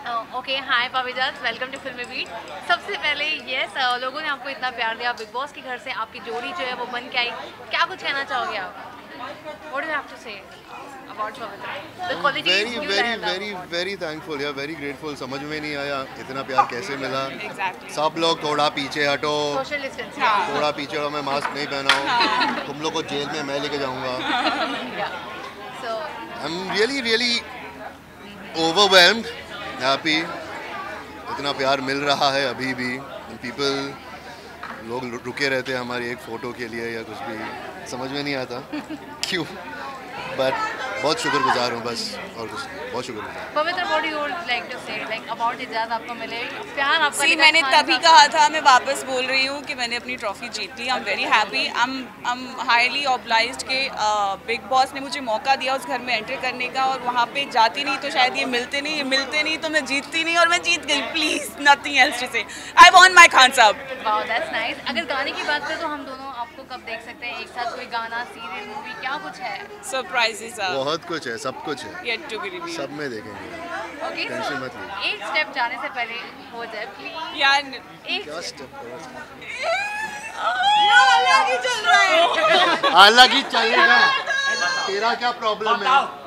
Okay, hi पाविजात, welcome to Filmibeat. सबसे पहले लोगों ने आपको इतना प्यार दिया, बिग बॉस के घर से आपकी जोड़ी जो है वो बन के आई, क्या कुछ कहना चाहोगे आप? What do you have to say about Pavitra? The qualities you very thankful या वेरी ग्रेटफुल। समझ में नहीं आया इतना प्यार कैसे मिला। Exactly. सब लोग थोड़ा पीछे हटो, सोशल डिस्टेंसिंग। थोड़ा पीछे हटो, मैं मास्क नहीं पहना हूँ, तुम लोग को जेल में मैं लेके जाऊँगा। So I am really overwhelmed, happy. इतना प्यार मिल रहा है अभी भी। पीपल लोग रुके रहते हैं हमारी एक फ़ोटो के लिए या कुछ भी, समझ में नहीं आता क्यों, बट बहुत शुक्रगुजार हूँ बस, और कुछ बहुत शुक्रगुजार। Pavitra, what do you like to say like about Eijaz आपको मिले प्यार आपका? सी मैंने तभी कहा था, मैं वापस बोल रही हूँ कि मैंने अपनी ट्रॉफी जीत ली। I am very happy. I am highly obliged कि बिग बॉस ने मुझे मौका दिया उस घर में एंटर करने का, और वहाँ पे जाती नहीं तो शायद ये मिलते नहीं तो मैं जीतती नहीं, और मैं जीत गई। प्लीज नथिंग एल्स टू से, आई वॉन्ट माई खान साहब। Wow, that's nice. अगर गाने की बात करें तो हम दोनों आपको कब देख सकते हैं एक साथ? कोई गाना, सीरियल, मूवी, क्या कुछ है? सरप्राइजेस आर बहुत कुछ है, सब कुछ है, येट टू बी रिवील्ड। सब में देखेंगे। ओके, टेंशन मत लीजिए। एक स्टेप जाने से पहले हो जाए प्लीज। यार एक क्या स्टेप अलग ही चल रहा है। अलग ही चलेगा, तेरा क्या प्रॉब्लम है?